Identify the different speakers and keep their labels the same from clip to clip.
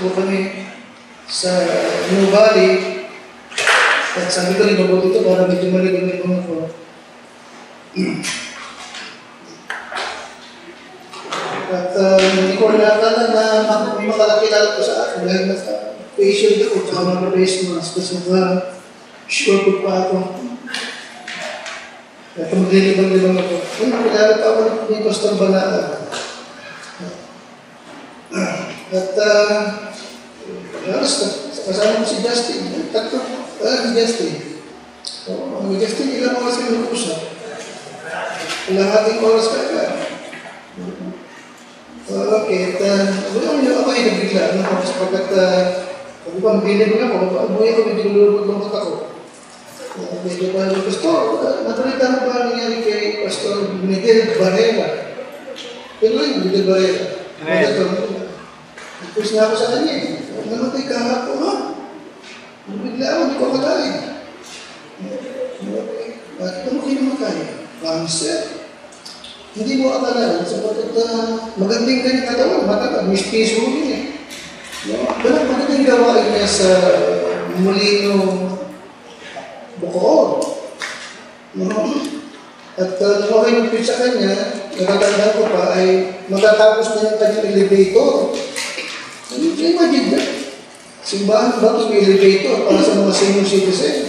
Speaker 1: po kami sa New Valley. At sabi ko, libago dito para medyo maligamit ko. At hindi ko nakakala na makalakilala ko sa akin dahil nasa-patient ako at mga face mask kasi sure ko pa ako. At maglilibang-libang ako. Nakilala pa ako ni Pastor Banala. At kasama ko si Justin. Tatlo, si Justin. Ang Justin, ilang oras kayo nag-usap. Lahating oras ka ka. Okay, at ako ay nabigla. Sapagkat, sabi ko, magbilib nga ako. Abuhay ko, medyo lulubot ako. Medyo pa yung Pastor, natalita mo ba nangyari kay Pastor Miguel Barrera? Pero rin, Miguel Barrera. Tapos na ako sa kanya eh. Namatay ka nga po, ha? Nabigla ako, hindi ko akalain. Bakit ano kayo namatay? Cancer. Hindi mo akalain, sapagkat magandang kanyang katawan, matagad, mistiso rin eh. Magandang gawain niya sa Molino Bacoor. At nung ako inipit sa kanya, natatandaan ko pa ay matatapos na yung kanyang elevator. Imagine na. Simbahan ba ito may elevator para sa mga senior citizen?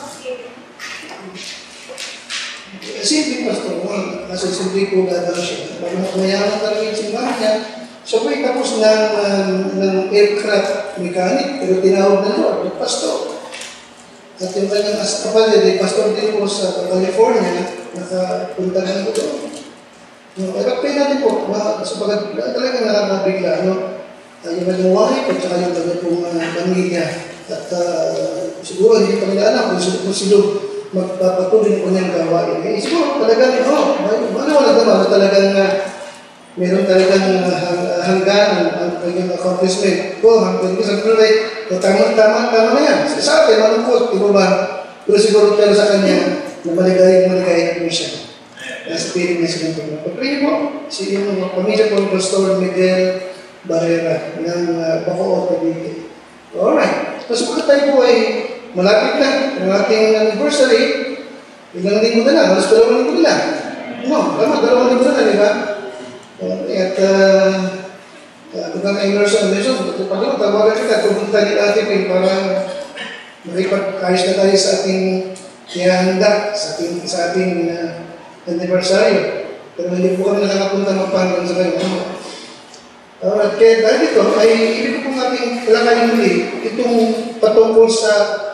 Speaker 1: Simple Pastor, nasa simple po dadala siya. Mayaman talaga yung simbahan niya. Siya po ay tapos ng aircraft mechanic, pero tinawag na Lord, Pastor. At yung kanyang kapatid, ay pastor din po sa California, nakapunta na po doon. Pagkakapay natin po, sapagat talaga nakakabigla, yung kanyang wife at saka yung kanyang pong pamilya. At siguro hindi pa nila alam kung sino magpapatuloy ng kanyang gawain. Siguro talagang, wala naman na talagang meron talagang hangganan ang kanyang accomplishment. Hanggang sa tuloy, tama na yan. Sa atin, malungkot, di ba? Pero siguro sa kanya, na maligayang po siya. Nasa piling na siya ng pagpili po, si yung pamilya po ng Pastor Miguel Barrera ng Bacoor, Cavite. Alright. Tapos pagkat tayo po ay malapit na ang ating anniversary, ilang linggo na lang, halos 2 linggo na lang. Tama, 2 linggo na lang, di ba? At pagkang immersion, pagkang tawagan kita, pupunta ni Ate Pin para makipag-ayos na tayo sa ating ihahanda, sa ating anniversary. Pero hindi po kami nakakapunta magpanggan sa kayo. At kaya dahil ito, ay ibig ko pong ating kalakayin muli itong patungkol sa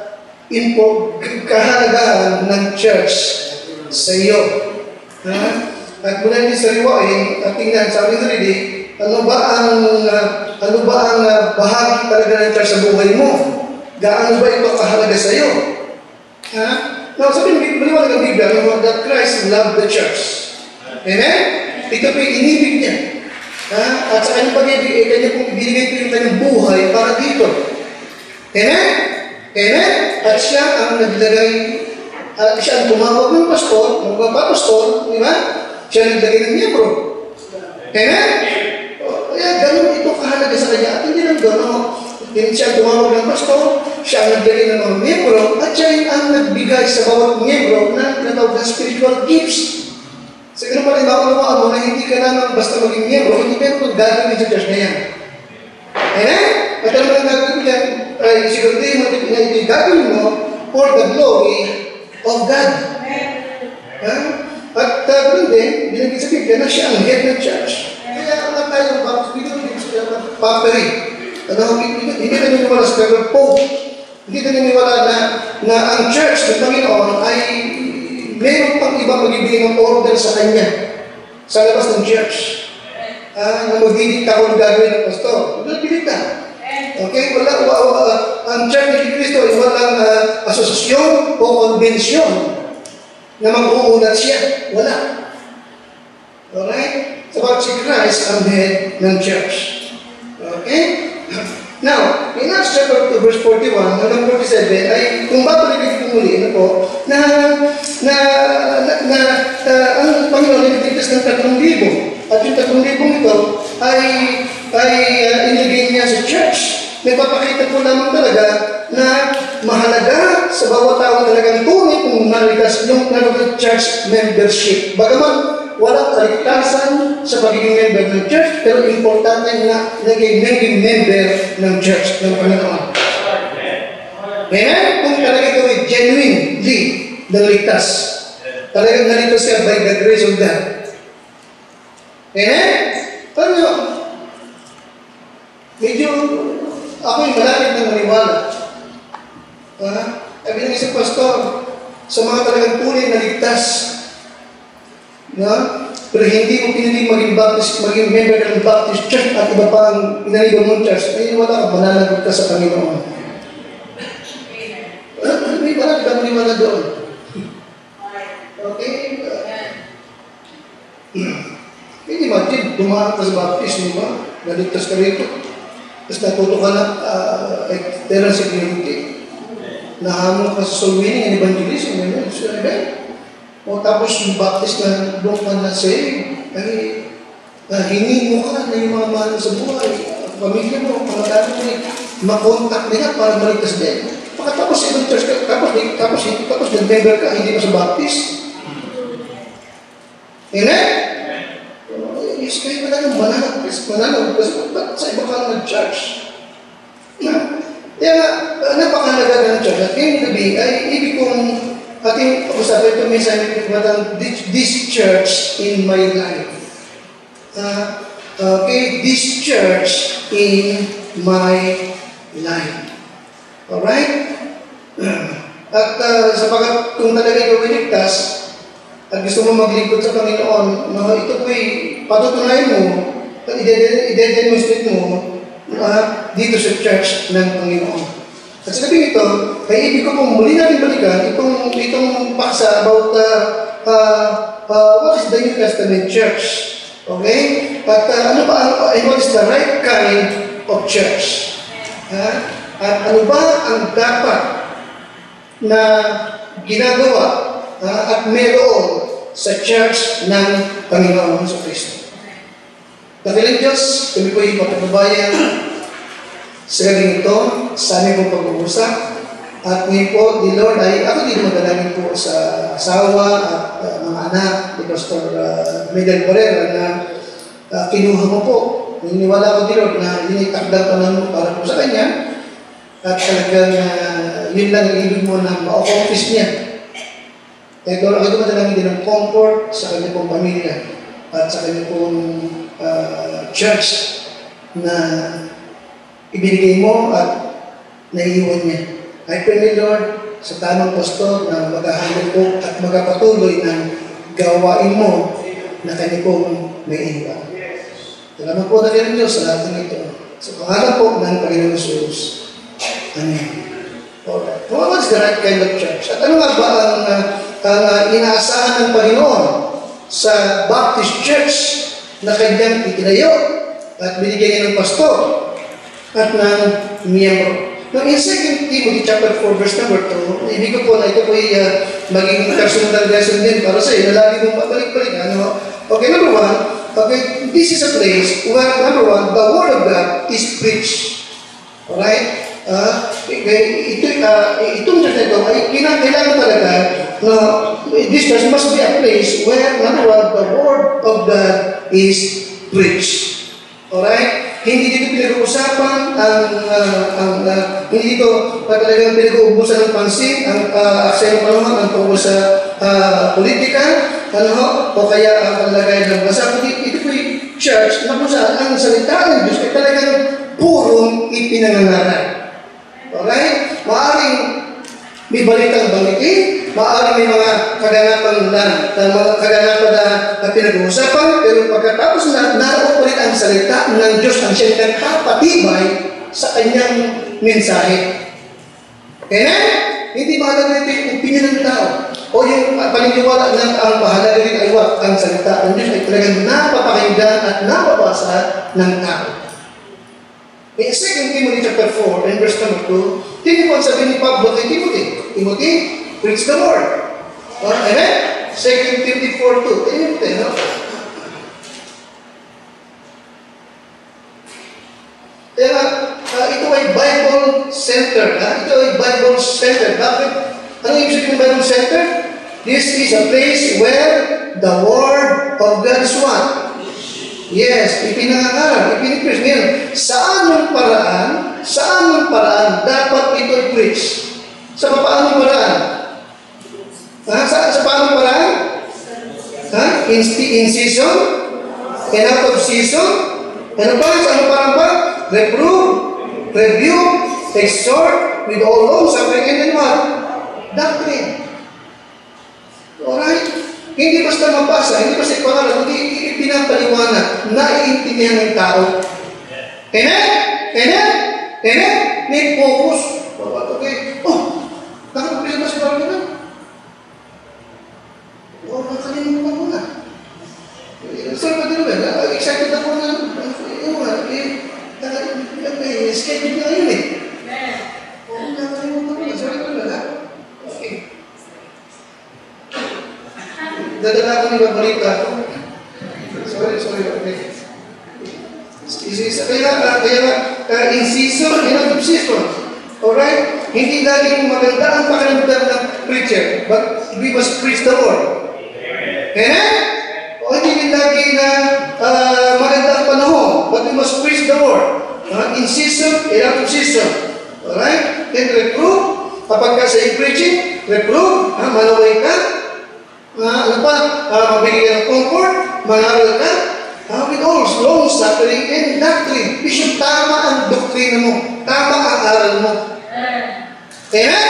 Speaker 1: kahalagahan ng church sa iyo. At mula din sa riwain, at tingnan, sabi na rin, ano ba ang bahagi talaga ng church sa buhay mo? Gaano ba ito kahalaga sa iyo? Sabi, maliwanag ang Biblia, that Christ loved the church. Amen? Ito po yung inibig niya. At sa kanyang pag-ibig, kanya pong ibinigay po yung kanyang buhay para dito. Amen? Amen? At siya ang naglagay, siya ang tumawag ng pastor, magpapastor, di ba? Siya ang naglagay ng miyembro. Amen? Kaya ganun ito kahalaga sa kanya. At hindi lang gano'n. Siya ang tumawag ng pastor, siya ang naglagay ng mga miyembro, at siya ang nagbigay sa bawat miyembro ng tinatawag na spiritual gifts. Sa ganun pa rin, makunawa mo na hindi ka naman basta maging miyembro, hindi meron kung gagawin sa church na yan. Amen? At ano lang gagawin yan, ay siguro yung gagawin mo for the glory of God. At ganoon din, binigay sa Biblia na siya ang head ng church. Kaya lang tayo ng baptism, ng papery. Hindi ka naniniwala sa Pope. Hindi ka naniniwala na ang church ng Panginoon ay meron pang ibang magbibigay ng order sa kanya sa labas ng church. Na magdidikta kung gagawin ng pastor. Magdidikta. Okay? Ang church ni Cristo ay walang asosasyon o konbensyon na mag-uulat siya. Wala. Alright? Sabagat si Christ ang head ng church. Okay? Now, in Acts chapter 2, verse 41 hanggang 47, ay kung babalik ko muli, ang Panginoon ay nagtigtas ng 3,000. At yung 3,000 ito ay inilagay niya sa church. nagpapakita po naman talaga na mahalaga sa bawat tao talagang tunay kung nalikas yung church membership. Bagaman walang kaligtasan sa pagiging member ng church, pero importante na naging member ng church ng Panginoon. Amen? Kung talaga ito ay genuinely naligtas. Talagang naligtas ka by the grace of God. Amen? Pero medyo ako'y malapit na maniwala. Sabi ng isang pastor, sa mga talagang tunay na ligtas, pero hindi mo piniling maging Baptist, maging member ng Baptist Church at iba pa ang inalibang mong church, ay wala ka, mananagot ka sa Panginoon. May marami ka maniwala doon. Okay? Hindi imagine, dumaan ka sa Baptist, di ba? Naligtas ka rito. Tapos natuto ka na external security. Nahamon ka sa soul winning and evangelism. Amen? O tapos yung Baptist na doon ka na save, ay hingin mo ka na yung mga mahal sa buhay. Pamilya mo, pangalaman mo, makontak nila para maligtas din. Pagkatapos ibang church ka, tapos nag-member ka, hindi ka sa Baptist. Amen? Yes, kayo wala nang mananag sa iba ka nag-church. Kaya napakahalaga ng church. At ngayon gabi ay ibig kong ating pag-usapan ito minsan this church in my life. Okay, this church in my life. Alright? At sapagat kung talaga ikaw iligtas at gusto mo maglingkod sa Panginoon, ito po'y patutunayan mo at i-demonstrate mo dito sa church ng Panginoon. At sa gabi ito, ay ibig ko pong muli natin balikan itong paksa about what is the New Testament church. Okay? At what is the right kind of church? At ano ba ang dapat na ginagawa at meron sa church ng Panginoon sa Kristo? Dakilang Diyos, kami po yung mapagbabayan sa gabi ito, sa aming pong pag-uusap. At ngayon po, di Lord, ay ako din madalangin po sa asawa at mga anak ni Pastor Miguel Correra na kinuha mo po. Naniniwala ko di Lord na initakdal pa naman para po sa kanya. At talagang yun lang ang ibig mo na ma-accomplish niya. Kaya Lord, ako din madalangin din ng comfort sa kanya pong pamilya at sa kanya pong church na ibinigay mo at naiiwan niya. I pray, Lord, sa tamang pastor na maghahandle po at magpatuloy ng gawain mo na kanya pong may iwan. Salamat po na rin Diyos sa lahat ng ito. Sa pangalan po ng Panginoon Jesus. Amen. Alright. What's the right kind of church? At ano nga ba ang inaasahan ng Panginoon sa Baptist Church na kanyang itinayo at binigay niya ng pastor at ng miyembro? Now, in 2 Timothy chapter 4, verse number 2, ibig ko po na ito po ay maging personal lesson din para sa iyo na lagi mong pabalik-balik. Okay, number one, okay, this is a place where, number one, the Word of God is preached. Alright? Itong church na ito ay kailangan talaga na this church must be a place where, number one, the Word of God is preached. Alright? Hindi dito pinag-uusapan hindi dito talagang pinag-uubusan ng pansin ang aksayang panahon ang tungkol sa politika, o kaya ang kalagayan ng bansa. Ito po yung church na kung saan ang salita ng Diyos ay talagang purong ipinangangaral. Alright? Maaring may balitang banggitin, maaring may mga kaganapan na pinag-uusapan, pero pagkatapos na naroon pa rin ang salita ng Diyos ang siyang nagpapatibay sa kanyang mensahe. Kaya hindi mahalaga ito yung opinion ng tao o yung paniniwala ng ang mahalaga rin ay ang salita ng Diyos ay talagang napapakinggan at napabasa ng tao. In 2 Timothy chapter 4 and verse number 2, tingin po ang sabi ni Pablo kay Timothy, preach the word. Amen? 2 Timothy 4:2. Tingin po tayo. Kaya ito ay Bible-centered. Ito ay Bible-centered. Bakit? Ano yung ibig ng Bible-centered? This is a place where the Word of God is what? Yes, ipinangangaral, ipinipreach. Ngayon, saan ng paraan dapat ito i-preach? Sa paanong paraan? Sa paanong paraan? In season? And out of season? Ano pa? Sa ano parang ba? Reprove, rebuke, exhort, with all long-suffering, and then what? Doctrine. Alright? Hindi basta mabasa, hindi basta ipangalan, hindi pinapaliwanag, naiintindihan ng tao. Amen? Amen? Amen? May focus. Okay. Oh, nakapagpisa ba si Barbie na? Oh, makalimutan mo na. Sir, pati naman, excited ako na. Schedule na yun eh. Oh, nakalimutan mo na. Sorry ko na. Okay. Dadala ko ni Babalita. Sorry, okay. Kaya in season, in out of season. Alright? Hindi laging maganda ang pakiramdam ng preacher, but we must preach the word. Amen? O hindi lagi na maganda ang panahon, but we must preach the word. In season, in out of season. Alright? Then reprove. Kapag ka sa preaching, reprove. Malaway ka. Mabigyan ng comfort, mangaral ka, with all long-suffering and doctrine. Bishop, tama ang doktrina mo, tama ang aral mo. Amen?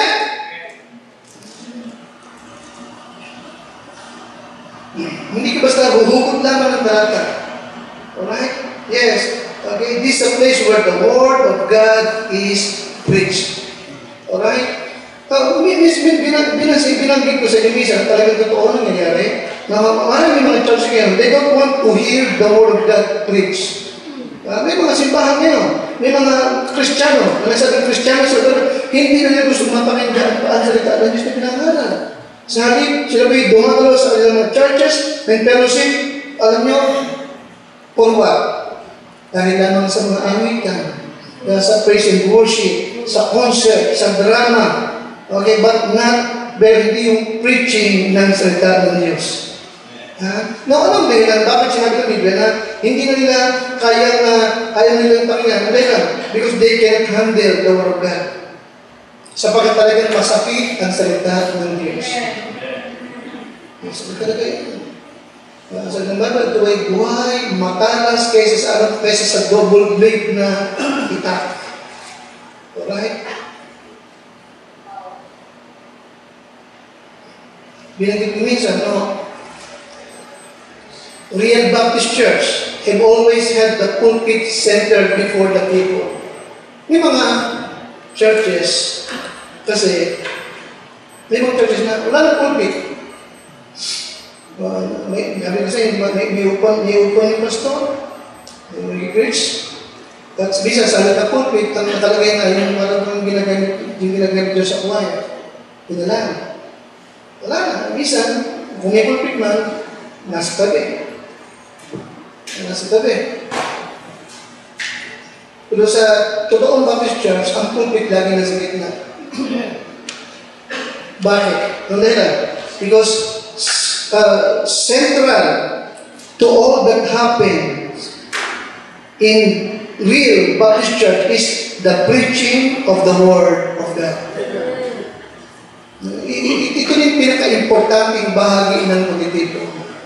Speaker 1: Hindi ka basta huhugot lamang ng talata. Alright? Yes. Okay, this is a place where the Word of God is preached. Alright? Binanggit ko sa inyo minsan, talagang totoo nangyayari, na marami mga church ngayon, they don't want to hear the Word of God preached. May mga simbahan ngayon, may mga Kristiyano, mga sabing Kristiyano sa hindi na nila gusto mapakinggan ang salita ng Diyos na pinangalan. Sa halip, sila ba'y dumagalo sa mga churches, ng fellowship, alam nyo, for what? Dahil lamang sa mga awitan, sa praise and worship, sa concert, sa drama. Okay, but not very yung preaching ng salita ng Diyos. Anong dahilan? Bakit sinabi ng Biblia na hindi na nila ayaw nilang pakinggan? Because they cannot handle the Word of God. Sapagkat talagang masakit ang salita ng Diyos. Masakit talaga yun. Sa Bible, ito ay buhay, matalas kaysa sa double blade na itak. Alright? Binanggit ko minsan, Real Baptist Church have always had the pulpit centered before the people. May mga churches, kasi may mga churches na wala na pulpit. May upan yung pastor, may preach. That's bisa sa alata pulpit, ang nakalagay na yung marang ginagamit doon sa choir. Yun lang. Wala na. Minsan, kung may pulpit man, nasa tabi. Pero sa totoong Baptist Church, ang pulpit lagi nasa gitna. Bakit? Because central to all that happens in real Baptist Church is the preaching of the Word of God. Ito yung pinaka-importanting bahagi ng pagtitipon.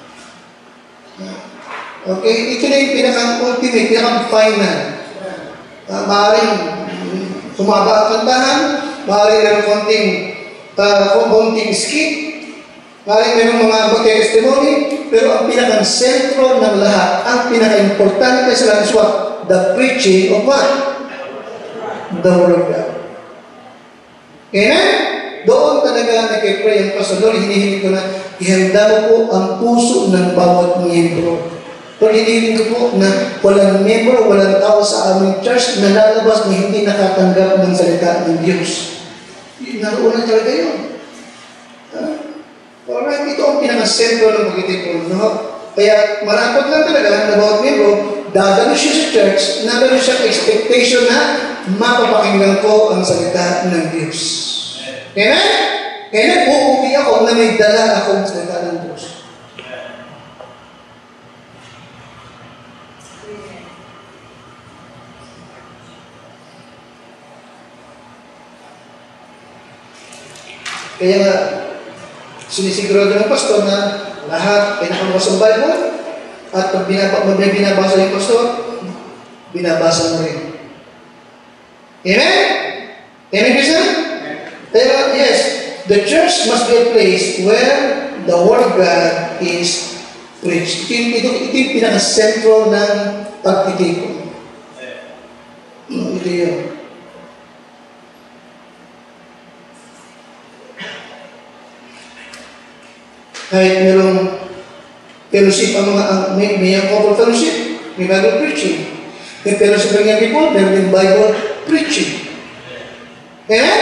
Speaker 1: Okay? Ito na yung pinaka-ultimate, pinaka-final. Maaaring humaba ang kantahan, maaaring meron konting skip, maaaring meron mga testimony, pero ang pinaka-sentro ng lahat, ang pinaka-importante sa lahat is what? The preaching of what? The Word of God. Amen? Doon talaga nag-pray ang Pastor Lord, hinihiling ko na ihanda mo po ang puso ng bawat miyembro. Pero hinihiling ko po na walang miyembro, walang tao sa aming church na lalabas na hindi nakatanggap ng salita ng Diyos. Naroon na talaga yun. Alright, ito ang pinaka-sentro ng pagtitipon. Kaya marapot lang talaga na bawat miyembro, dadalo siya sa church, na meron siyang expectation na mapapakinggan ko ang salita ng Diyos. Amen? Amen? Uuwi ako na may dala akong salita ng Diyos. Kaya nga, sinisigurado ng pastor na lahat ay nakabukas ang Bible at pag binabasa yung pastor, binabasa mo rin. Amen? Amen, Christian? Kaya, yes, the church must be a place where the Word of God is preached. Ito yung pinaka-sentro ng pagtitipon. Ito yun. Kahit merong fellowship ang may couple fellowship, may Bible preaching. May fellowship ng young people, meron yung Bible preaching. Amen?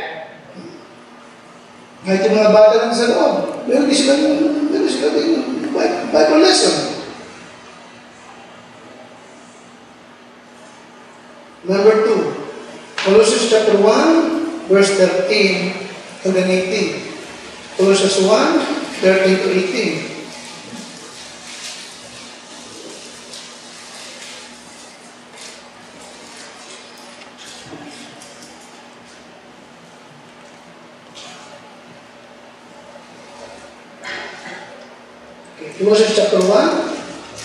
Speaker 1: Kahit yung mga bata lang sa loob, meron din sila yung Bible lesson. Number 2, Colossians chapter 1, verse 13 hanggang 18. Colossians 1, 13 to 18. Colossians chapter 1.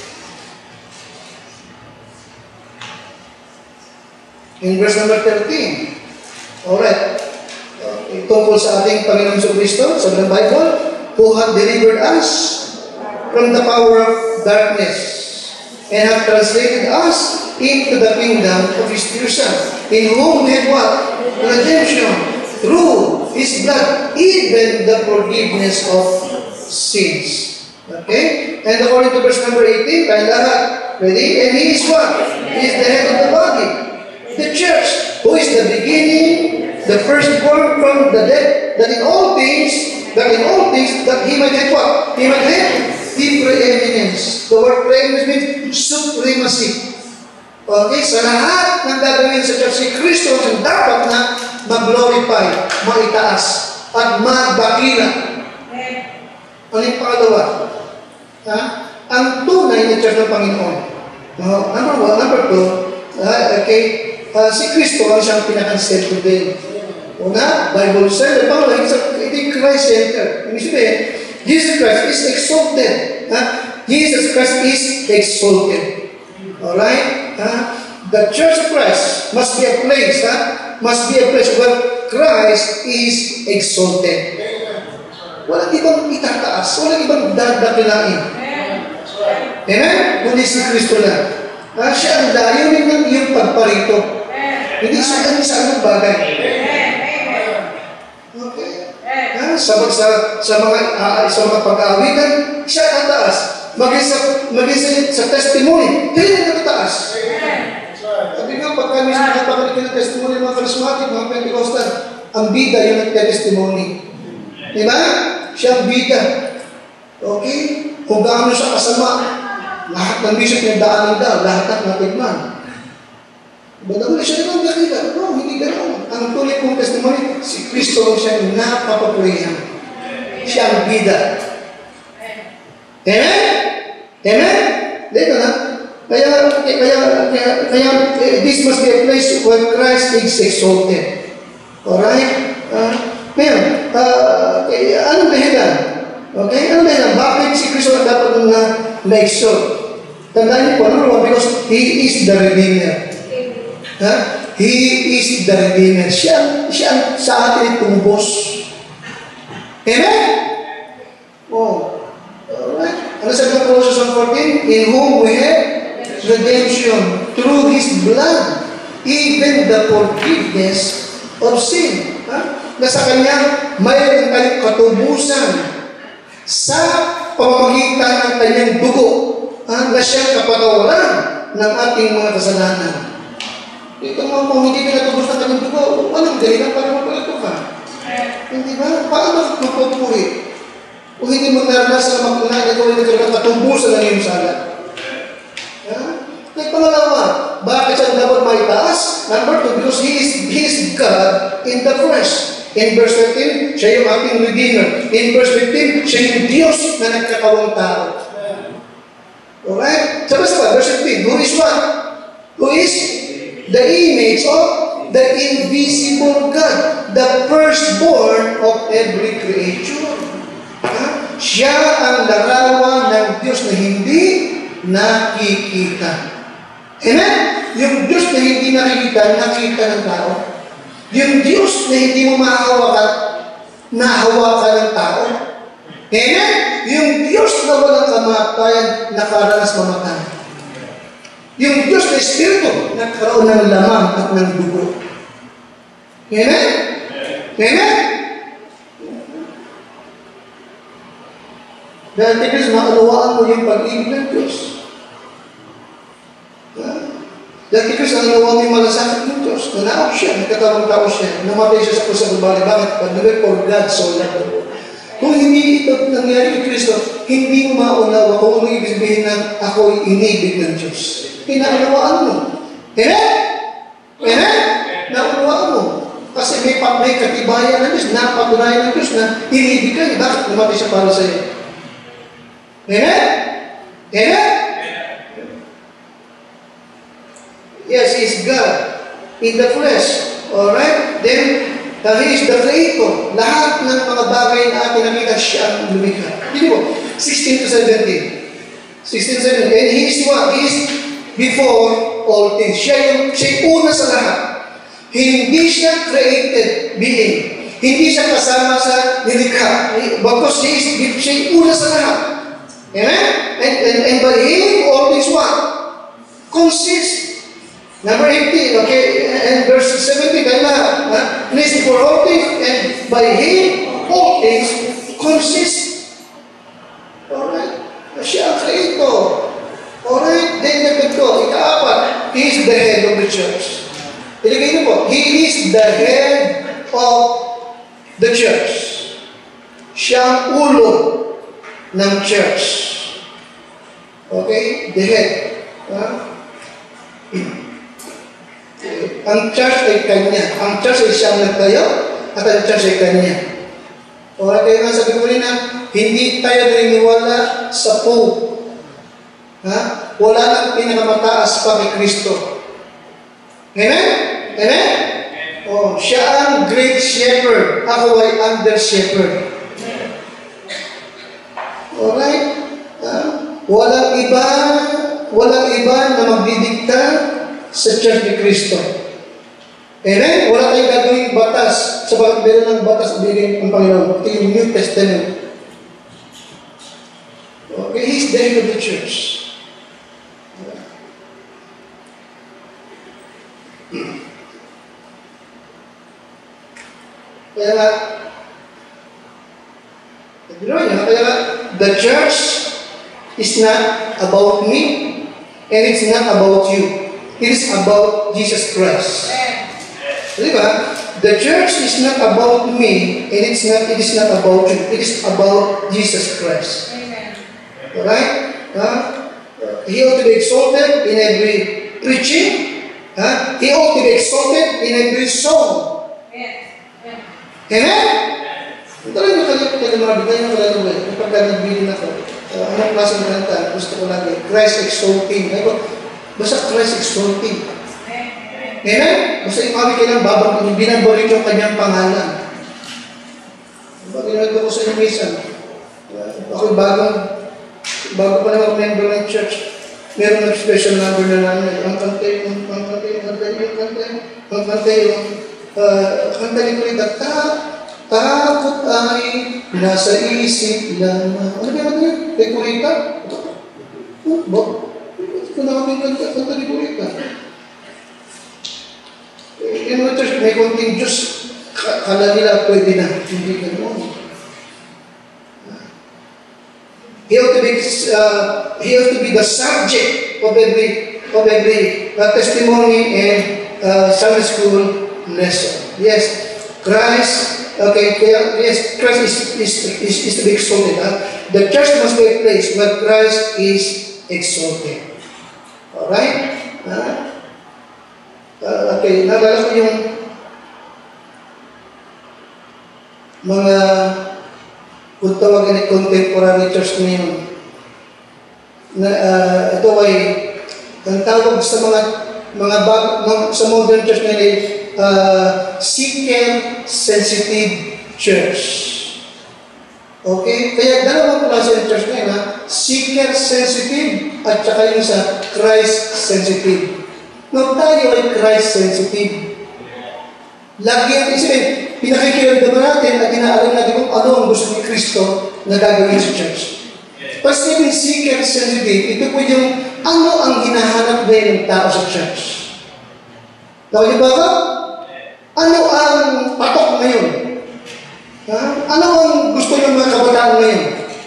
Speaker 1: In verse number 13. Alright. Tungkol sa ating Panginoon Kristo, sa Bible, who have delivered us from the power of darkness and have translated us into the kingdom of His dear Son, in whom we have what? Redemption through His blood, even the forgiveness of sins. Okay? And according to verse number 18, tayo lahat. Ready? And He is what? He is the head of the body, the church, who is the beginning, the firstborn from the dead, that in all things that He might have what? He might have the preeminence. The word preeminence means supremacy. Okay? Sa lahat ng gagawin sa church, si Kristo ang dapat na mag-glorify, maitaas, at magbakila. Ano yung pangalawa? Ang tunay na church ng Panginoon. Number 1. Number 2, okay, si Kristo ang siyang pinaka-center din. Una, Bible center. Pangalawa, ito yung Christ center. Ibig sabihin, Jesus Christ is exalted. Jesus Christ is exalted. Alright? The Church of Christ must be a place, where Christ is exalted. Walang ibang itataas, walang ibang dadakilain. Amen? Kundi si Kristo lang. Siya ang layunin ng iyong pagparito. Hindi siya anong bagay. Okay? Sa mga pag-aawitan, siya ang taas. Maging sa testimony, hindi na natataas. Sabi nga, pag kami sa nakapakalikin ng testimony, mga charismatic, mga Pentecostal, ang bida yung nagte-testimony. Diba? Siya ang bida. Okay? Kung gaano siya kasama, lahat ng bishop yung daanin daw, lahat ng natigman. Badawala siya naman nakita. No, hindi ganoon. Ang tuloy kong testimony, si Kristo siya napapapurihan. Siya ang bida. Amen? Amen? Dito na. Kaya this must be a place where Christ is exalted. Alright? Ngayon, anong dahilan? Okay? Anong dahilan? Bakit si Kristo na dapat na ma-exalt? Tandaan niyo po, number 1, because He is the Redeemer. He is the Redeemer. Siya sa atin tumubos. Amen? Oh. Alright. Ano sabi ng Colossians 1:14? In whom we have redemption through His blood, even the forgiveness of sin. Na sa Kanya, mayroon tayong katubusan sa pamamagitan ng Kanyang dugo na siyang kapatawaran ng ating mga kasalanan. Ito mga kung hindi ka natubos ng Kanyang dugo, anong dahilan para mapalato ka? Hindi ba? Paano magpupuri? Kung hindi mo naranasan na magkunain, ikaw ay nagkaroon ng katubusan ng iyong sala. Kaya pangalawa, bakit siya dapat mataas. Number 2, because He is God in the flesh. In verse 13, siya yung ating Redeemer. In verse 15, siya yung Diyos na nagkatawang tao. Alright? Sabay-sabay, verse 15, who is what? Who is the image of the invisible God, the firstborn of every creature. Siya ang larawan ng Diyos na hindi nakikita. Amen? Yung Diyos na hindi nakikita, nakita ng tao. Yung Diyos na hindi mo mahawakan, nahawakan ng tao. Amen? Yung Diyos na walang kamatayan, nakaranas mamatay. Yung Diyos na Espiritu, nagkaroon ng lamang at ng dugo. Amen? Amen? Dahil tigil, maunawaan mo yung pag-ibig ng Diyos. Dahil tigil, naunawaan mo yung malasakit ng Diyos. Nanaok siya, nagkatawang tao siya. Namatay siya sa krus sa Kalbaryo. Bakit? Pag-ibig for God, so loved the world. Kung hindi ito nangyari kay Kristo, hindi mo maunawa kung ano ibig sabihin ng ako'y inibig ng Diyos. Pinaunawaan mo. Amen? Amen? Naunawaan mo. Kasi may katibayan ng Diyos, napatunayan ng Diyos na inibig ka niya. Bakit namatay siya para sa iyo? Amen? Amen? Yes, He is God in the flesh. Alright? Then, He is the Creator. Lahat ng mga bagay na atin nakita siya ang lumikha. Hindi po, 16 to 17. 16 to 17. And He is what? He is before all things. Siya yung una sa lahat. Hindi siya created being. Hindi siya kasama sa nilikha. Because siya yung una sa lahat. Amen? And by Him, all things what? Consist. Number 18, okay, and verse 17, kaya lahat. And is before all things, and by Him, all things consist. Alright? Siya ang Creator. Alright? Then nagdag ko, ika-apat, He is the head of the church. Ilagay niyo po, He is the head of the church. Siya ang ulo ng church. Okay? The head. Ang church ay Kanya. Ang church ay siyang nagtayo at ang church ay Kanya. Alright? Kaya nga sabi ko rin na, hindi tayo naniniwala sa Pope. Wala nang pinakamataas pa kay Kristo. Amen? Amen? Siya ang great shepherd. Ako ay under shepherd. Alright? Walang iba na magdidikta sa church ni Kristo. Amen? Wala tayong gagawing batas. Sabagat meron ng batas na bigay ng Panginoon. Ito yung New Testament. Okay, He's the head of the church. Kaya the church is not about me and it's not about you. It is about Jesus Christ. Diba? The church is not about me and it is not about you. It is about Jesus Christ. Alright? He ought to be exalted in every preaching. He ought to be exalted in every song. Amen? Talagang kapag nagbilin ako, anong klase ng kanta, gusto ko lagi, Christ exalting. Basta Christ exalting. Amen? Basta yung kami kailang binabalit yung kanyang pangalan. Pag-inod ko sa inyo minsan, ako bago pa naman member ng church, meron ng special number na namin. Ang kanta yung ni Kulita, takot ay nasa isip lamang. Ano ba natin yun? Kay Kulita? Ito na kami kanta ni Kulita. Yung mga church, may konting Diyos, kala nila pwede na. Hindi gano'n. He ought to be the subject of every testimony and Sunday school lesson. Yes, Christ. Okay, yes, Christ is to be exalted. The church must be a place where Christ is exalted. All right. Okay, naalala ko yung mga kung tawagan ni contemporary church ngayon. Ito ay ang tawag sa sa modern church ngayon ay seeker-sensitive church. Okay? Kaya dalawang klase ng church ngayon, ha? Seeker-sensitive at saka yung sa Christ-sensitive. Nung tayo ay Christ-sensitive, lagi ang isipin, pinakikiramdaman natin at inaalam natin kung ano ang gusto ni Kristo na gagawin sa church. Pag sinabing seeker-sensitive, ito po yung ano ang hinahanap din ng tao sa church. Tawag niyo ba ba? Ano ang patok ngayon? Ano ang gusto ng mga kabataan ngayon?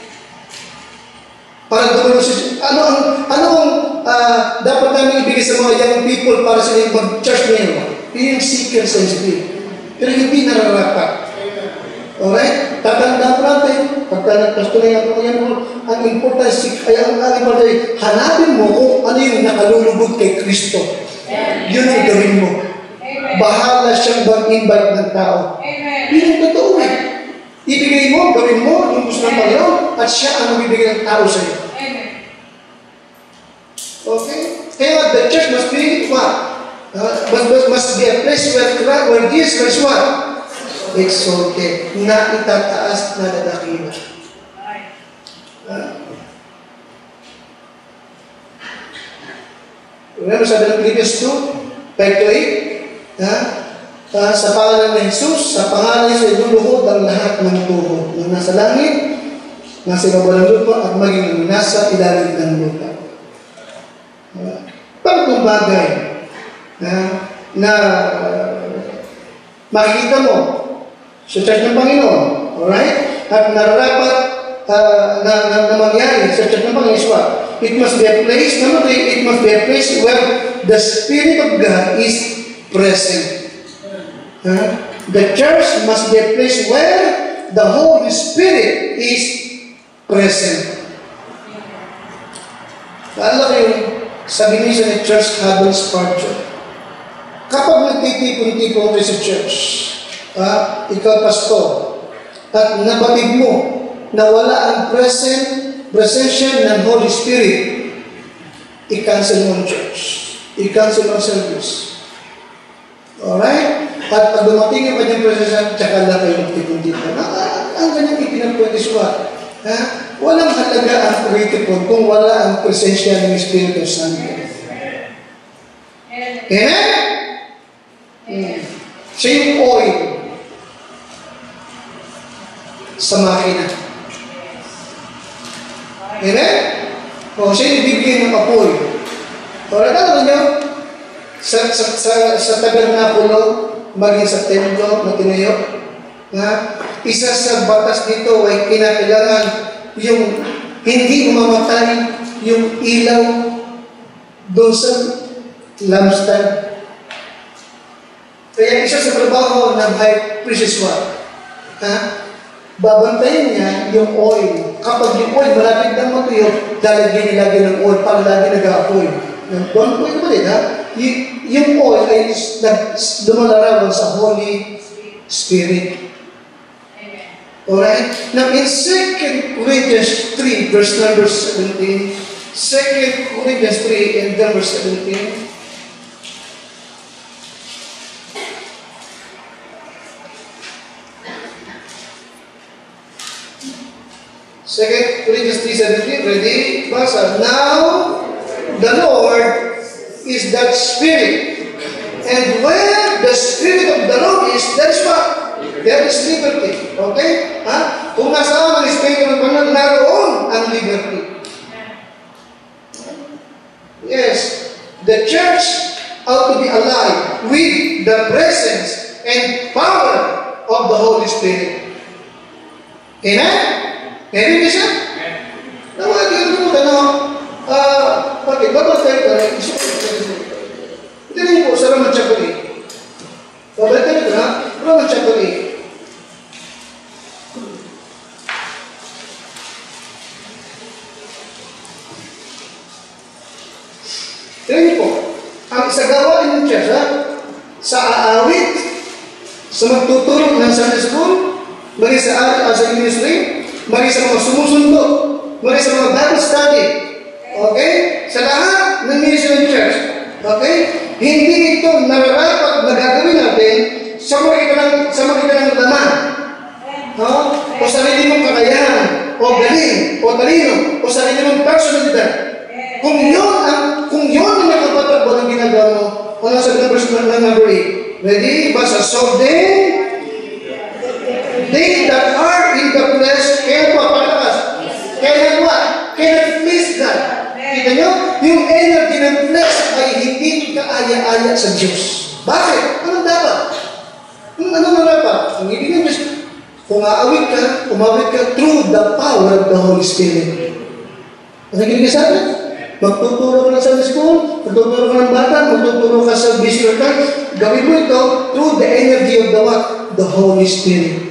Speaker 1: Para dumalo sa ano ang dapat namin ibigay sa mga young people para sila mag-church ngayon? Yung seeker-sensitive. Pero hindi nararapat. Alright? Tatandaan natin, pagka nagpastuloy ang yan, ang importance ay hanapin mo kung ano yung nakalulubog kay Kristo. Yun ang gawin mo. Bahala siyang mag-invite ng tao. Yun ang totoo eh. Ibigay mo, gawin mo, yung gusto ng Panginoon, at siya ang magbibigay ng tao sa iyo. Okay? Kaya the church must be what? Must be a place where Jesus is what? Exalted. Na itataas na dadakila. Remember sabi ng Philippians 2, 5-8, sa pangalan ng Jesus, sa pangalan niya iluluhod ang lahat ng tuhod na nasa langit, nasa ibabaw ng lupa, at maging nasa ilalim ng lupa. Pagkong bagay na makikita mo sa church ng Panginoon, alright? At nararapat na mangyari sa church ng Panginoon is what? It must be a place, number 3, it must be a place where the Spirit of God is present. The church must be a place where the Holy Spirit is present. Alam ko yung sabi niya ni Church Haddon Spurgeon, kapag nagtitipon-tipon kayo sa church, ikaw pastor, at nabatid mo na wala ang presensya ng Holy Spirit, i-cancel mo ang church. I-cancel mo ang service. Alright? At pag dumating ang kanyang presensya, tsaka lang kayo magtipon-tipon. Ang kanyang ipinagpwediswa. Walang halaga ang pagtipon kung wala ang presensya ng Espiritu Santo. Amen? Siya yung oil sa makina. Amen? O, siya yung bibigyan ng apoy. O, alam nyo, sa tabernakulo, maging sa templo na tinayo, isa sa batas dito ay kinakailangan yung hindi umamatay yung ilaw doon sa lampstand. Kaya isa sa trabaho ng high priest what? Babantayin niya yung oil. Kapag yung oil malapit ng matuyo, lalagyan nilagyan ng oil para lagi nag-aapoy. Don't po ito ulit, yung oil ay lumalarawan sa Holy Spirit. Alright? Now in 2 Corinthians 3, verse number 17, 2 Corinthians 3 and verse 17, Second Corinthians 3:17, ready? Basa. Now, the Lord is that Spirit. And where the Spirit of the Lord is, there is what? There is liberty. Okay? Kung nasaan ang Espiritu ng Panginoon, naroon ang liberty. Yes. The church ought to be alive with the presence and power of the Holy Spirit. Amen? Amen ba siya? Nawagin mo bakit? Babalik tayo ka rin. Ito rin po sa Roman chapter 8. Babalik tayo ka na, Roman chapter 8. Ito rin po, ang isagawa ng church, sa magtuturo ng Sunday School, maging sa ministry, maging sa mga sumusundo, maging sa mga Bible study. Okay? Sa lahat ng ministry ng church. Okay? Hindi ito nararapat na gagawin natin sa makita ng laman. O sarili mong kakayahan, o galing, o talino, o sarili mong personalidad. Kung yun ang nakapatakbo ng ginagawa mo, ano sabi ng verse number 8? Ready? Basta, so they that are in the flesh, kaya pa, paglakas, cannot what? Cannot please God. Kita nyo? Yung energy ng flesh ay hindi kaaya-aya sa Diyos. Bakit? Anong dapat? Anong dapat? Ang ibig ng Diyos, kung umawit ka through the power of the Holy Spirit. Ang ibig sa atin? Magtuturo ka ng Sunday School, magtuturo ka ng bata, magtuturo ka sa visitor card, gawin mo ito through the energy of the what? The Holy Spirit.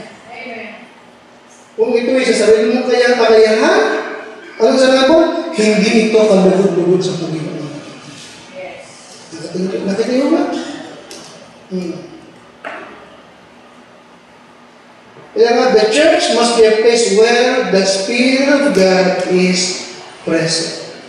Speaker 1: Kung ito ay sa sarili mong kakayahan, anong sabi mo? Hindi ito kalugod-lugod sa Panginoon. Nakita nyo ba? Kaya nga, the church must be a place where the Spirit of God is present.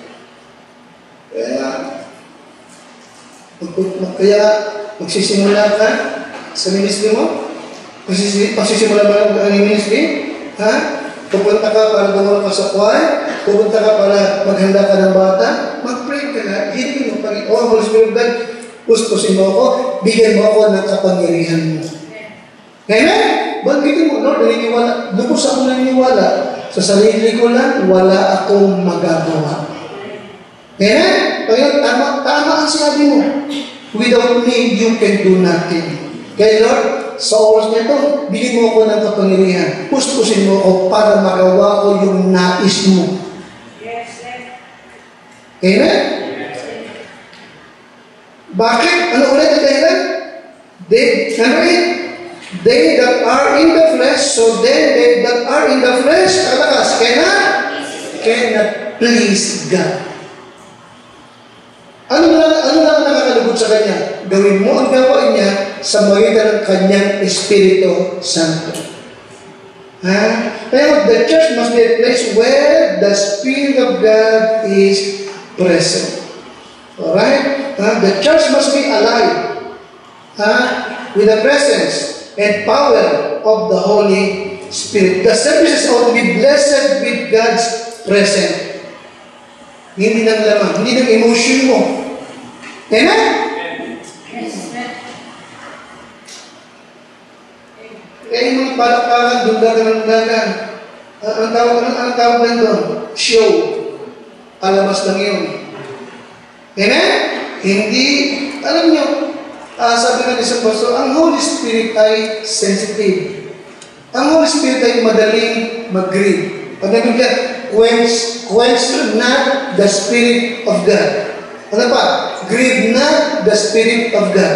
Speaker 1: Kaya magsisimula ka sa ministry mo, pagsisimula mo ang ministry, pupunta ka para dumulong ka sa choir, pupunta ka para maghanda ka ng bata, mag-pray ka na, hindi mo Panginoon, Holy Spirit of God, puspusin mo ako, bigyan mo ako ng kapangyarihan mo. Amen? Bagay mo, Lord, naniniwala, lubos ako naniniwala, sa sarili ko lang, wala akong magagawa. Amen? Panginoon, tama ang sinabi mo. Without me, you can do nothing. Kaya Lord, sa oras na ito, bigyan mo ako ng kapangyarihan. Puspusin mo ako para magawa ko yung nais mo. Amen? Bakit? Ano ulit ang dahilan? They that are in the flesh, so then they that are in the flesh, cannot please God. Ano na nakakalugod sa Kanya? Gawin mo ang gawain niya sa magitan ng Kanyang Espiritu Santo. Pero the church must be a place where the Spirit of God is present. Alright? The church must be alive with the presence and power of the Holy Spirit. The services ought to be blessed with God's presence. Hindi ng laman, hindi ng emotion mo. Amen? Kaya yung mga palakpakan, dundagan. Ang tawag lang doon, show. Palabas lang yun. Amen? Hindi, alam nyo, sabi ng isang pastor, ang Holy Spirit ay sensitive. Ang Holy Spirit ay madaling mag-grieve. Pag nabigla, quench not the Spirit of God. Ano pa? Grieve not the Spirit of God.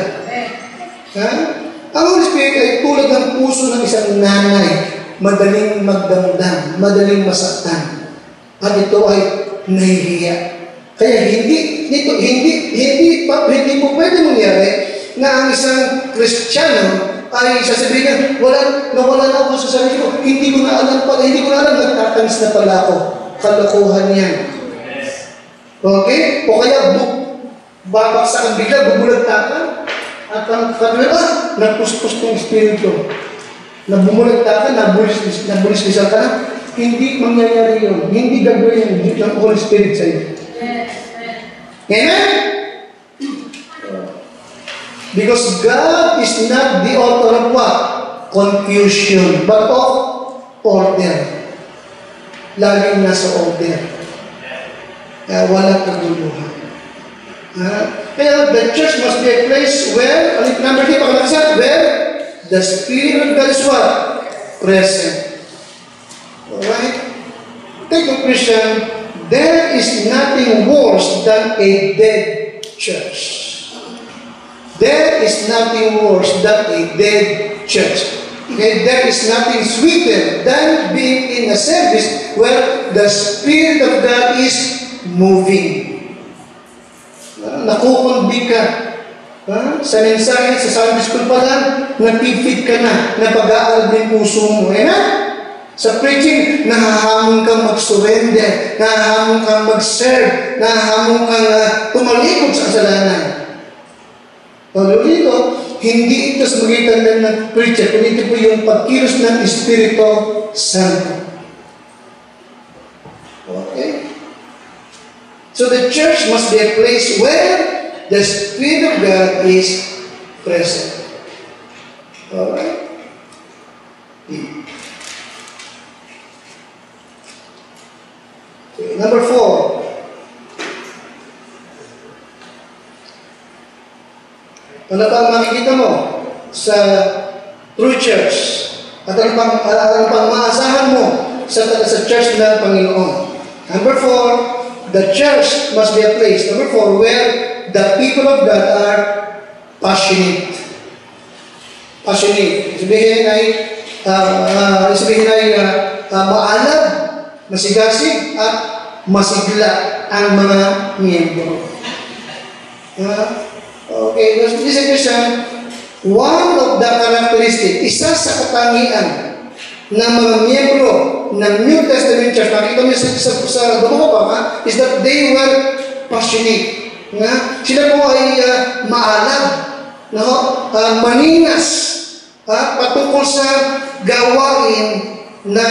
Speaker 1: Ang Holy Spirit ay tulad ng puso ng isang nanay, madaling magdamdam, madaling masaktan. At ito ay nahihiya. Kaya hindi po pwede mangyari na ang isang Kristiyano ay sasabihin niya, nawala na ako sa sarili ko. Hindi ko na alam, nagtatamis na pala ako. Kalokohan yan. Okay? O kaya, babaksakan bigla, bubulagtakan. At ang kanila, nagpuspos ng Espiritu. Nabumulagtakan, nabulis-lisan ka na. Hindi mangyayari yun. Hindi gagawin yung ng Holy Spirit sa iyo. Amen? Because God is not the author of what? Confusion, but of order. Laging nasa order. Walang kaguluhan. Kaya the church must be a place where, number 3, pagkakasat, where the Spirit of God is what? Present. Alright? Take a Christian, there is nothing worse than a dead church. There is nothing worse than a dead church. Okay? There is nothing sweeter than being in a service where the Spirit of God is moving. Nakukundi ka. Sa mensahe, sa Sunday school pa lang, natipid ka na, napag-aaral ng puso mo. Sa preaching, nahahamon kang mag-surrender, nahahamon kang mag-serve, nahahamon kang tumalikod sa kasalanan. Dito, hindi ito sa magitan lang ng preacher, kundi ito po yung pagkilos ng Espiritu Santo. Okay? So the church must be a place where the Spirit of God is present. Alright? Okay, number 4. Ano pa makikita mo sa true church? At ano pang maasahan mo sa church ng Panginoon? Number 4, the church must be a place. Number 4, where the people of God are passionate. Passionate. Sabihin ay maalab, masigasig, at masigla ang mga miyembro. Okay, listen question. One of the characteristics, isa sa katangian ng mga miyembro ng New Testament Church, nakita mo sa dumababa, is that they were passionate. Sila po ay maalab, maninas, patungkol sa gawain na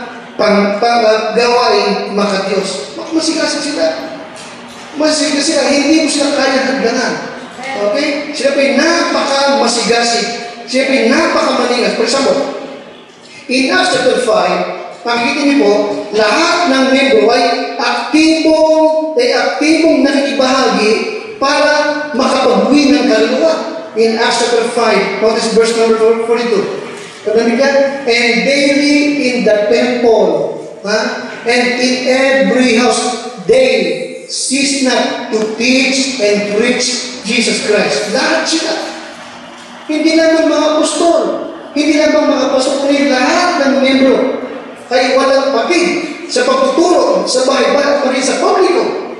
Speaker 1: gawain makadiyos. Masigasig sila. Masigasig sila. Hindi mo sila kaya hagdanan. Okay? Sila po'y napaka-masigasig. Sila po'y napaka-maningas. For example, in Acts chapter 5, makikita niyo po, lahat ng membro ay aktibong nakikibahagi para makapag-uwi ng kaluluwa. In Acts chapter 5, notice verse number 42. And daily in the temple, and in every house, they cease not to teach and preach Jesus Christ. Lahat sila. Hindi naman mga apostol, hindi naman mga pastor, kundi lahat ng membro ay walang pakig sa pagtuturo sa bahay-bahay at sa publiko.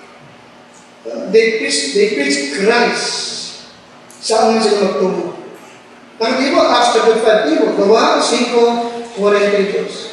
Speaker 1: They preach Christ. Saan man sila magturo? Ang ibo, Acts chapter 5, ibo, gawa 5:42.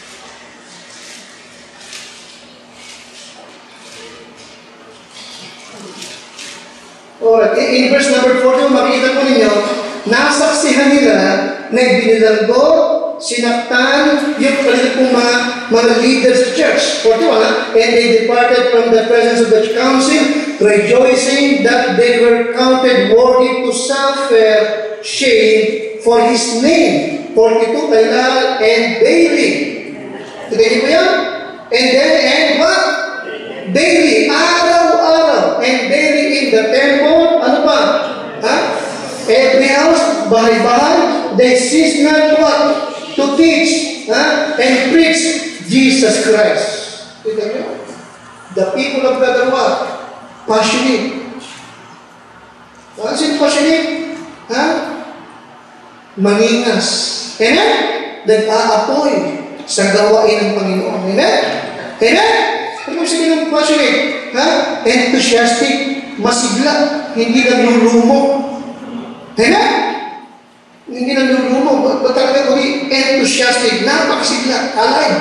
Speaker 1: Alright, in verse number 42, makikita po ninyo, nasaksihan nila na ibinilanggo, sinaktan yung kanilang pong mga leaders of church. 41, and they departed from the presence of the council, rejoicing that they were counted worthy to suffer shame for His name. 42, kailangan, and daily. Tignan niyo po yan? And what? Daily, araw-araw, and daily in the temple, ano pa? Every house, bahay-bahay, they cease not what? To teach, and preach Jesus Christ. Tignan niyo? The people of God are what? Passionate. Ano sin passionate? Maningas. Amen? Nag-aapoy sa gawain ng Panginoon. Amen? Amen? Ano sabihin ng passionate? Enthusiastic, masigla, hindi naglulumo. Amen? Hindi naglulumo. Ba't talaga kung enthusiastic, napakasigla, alive.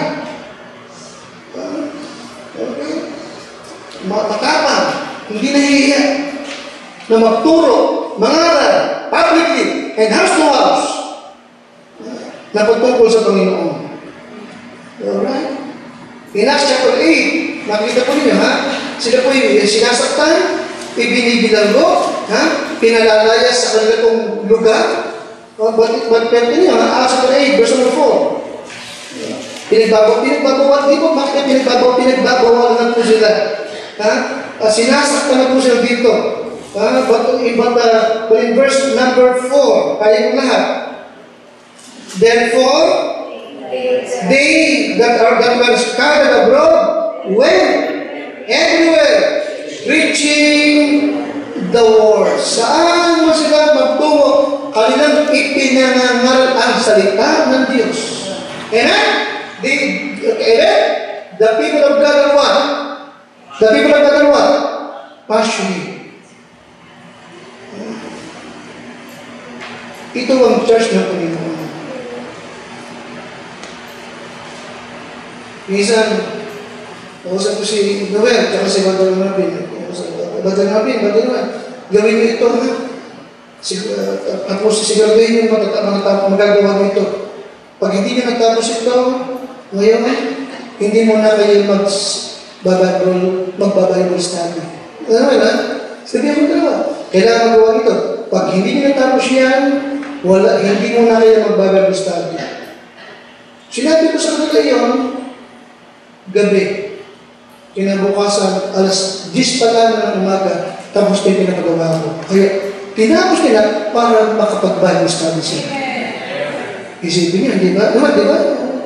Speaker 1: Okay? Matapang, hindi nahihiya, na magturo, mangaral, publicly, and house to house, na pagtungkol sa Panginoon. Alright? In Acts chapter 8, makikita po ninyo, sila po yung sinasaktan, ibinibilanggo, pinalalaya sa kanilang lugar. But ninyo, Acts chapter 8, verse 4. Pinagbabawal, di po, makikita pinagbabawal po sila. Sinasaktan na po sila dito. But in verse number 4, ayaw lahat. Therefore, they that were scattered abroad went everywhere preaching the word. Saan mo sila magtungo? Kanilang ipinangangaral ang salita ng Diyos. Amen? Amen? The people of God are what? The people of God are what? Passionate. Ito ang church ng Panginoon. Minsan, kausap ko si Noel, tsaka si Brother Marvin. Brother Marvin, gawin niyo ito, ha? Tapos siguraduhin niyo magagawa niyo ito. Pag hindi niyo natapos ito, ngayon, hindi mo na kayo mag-Bible study. Ano ba na? Sabihin mo dalawa. Kailangan magawa ito. Pag hindi niyo natapos yan, hindi mo na kayo mag-Bible study. Sinabi ko sa kanila yun, gabi. Kinabukasan, alas 10 pa lang ng umaga, tapos din pinapagawa ko. Kaya, tinapos nila para makapag-Bible study siya. Isipin niya, di ba? Di ba?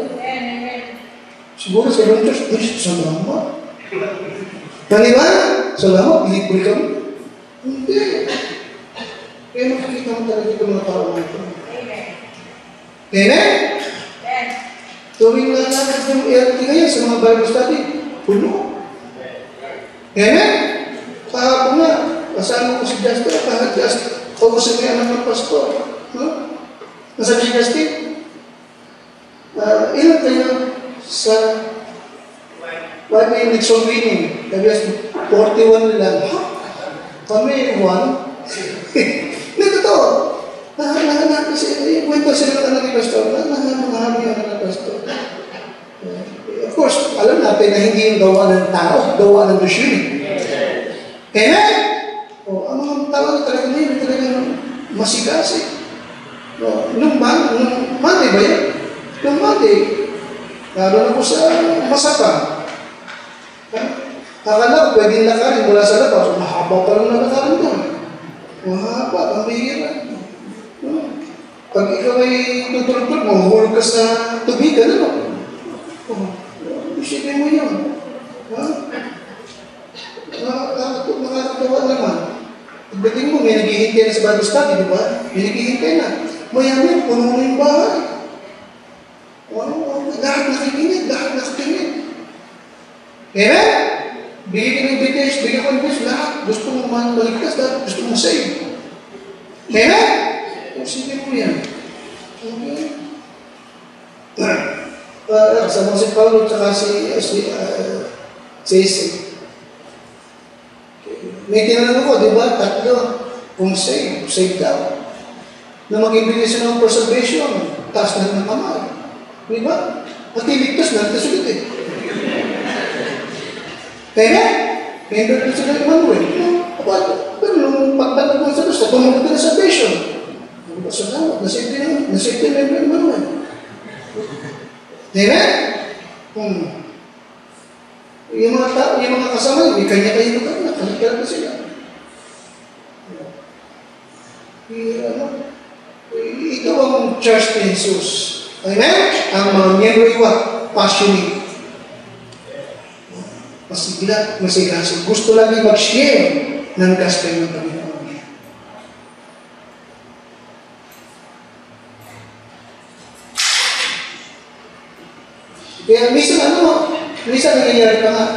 Speaker 1: Siguro sa ibang church, salamat. Di ba? Salamat, libre kami. Hindi. Kaya makikita mo talaga ito mga tao na ito. Amen? Tuwing lalakad yung ERT ngayon sa mga Bible study, puno. Amen? Kahapon nga, kasama ko si Justin, kahit Justin, kausap niya anak ng pastor. Nasabi si Justin, ilan kayo sa what may Nixon winning? Sabi niya, 41 lang. Kami, 1. Hindi, totoo. Nahanap kasi, kwento sila ng anak ni pastor, nahanap yung anak ng pastor. Of course, alam natin na hindi yung gawa ng tao, gawa ng Diyos yun. Amen? Ang mga tao na talaga ngayon, talagang masigasig. Nung Monday ba yan? Nung Monday, lalo na po sa Masaka. Akala ko pwedeng lakarin mula sa labas, mahaba pa lang na lakarin doon. Mahaba, ang bihira. Pag ikaw ay tutulog-tulog, mahuhulog ka sa tubigan, ano? Isipin mo yun. Nakakatawa naman. Pagdating mo, may naghihintay na sa Bible study, di ba? May naghihintay na. Maya-maya, puno na yung bahay. Lahat nakikinig. Amen? Bigyan ka ng invitation, bigyan ko ng invitation, lahat. Gusto mo maligtas, lahat. Gusto mo save. Amen? Isipin mo yan. Kasama si Paulo at si Ceci. May tinanong ko, di ba? 3 kung save daw. Na mag-ibigay siya ng preservation, taas na ng kamay. Di ba? At iligtas na, ligtas ulit eh. Kaya, member ko sila ni Manuel. Pero nung pagdating mo sa Diyos, tumunod na sa preservation. Salamat, nasipin na member ni Manuel. Amen? Yung mga kasama, may kanya-kanya lugar na, kanya-kanya na sila. Ito ang church ni Jesus. Amen? Ang mga miyembro iwa, passionate. Masigla, masigasig. Gusto lagi mag-share ng gospel ng Panginoon. Kaya minsan nangyayari pa nga,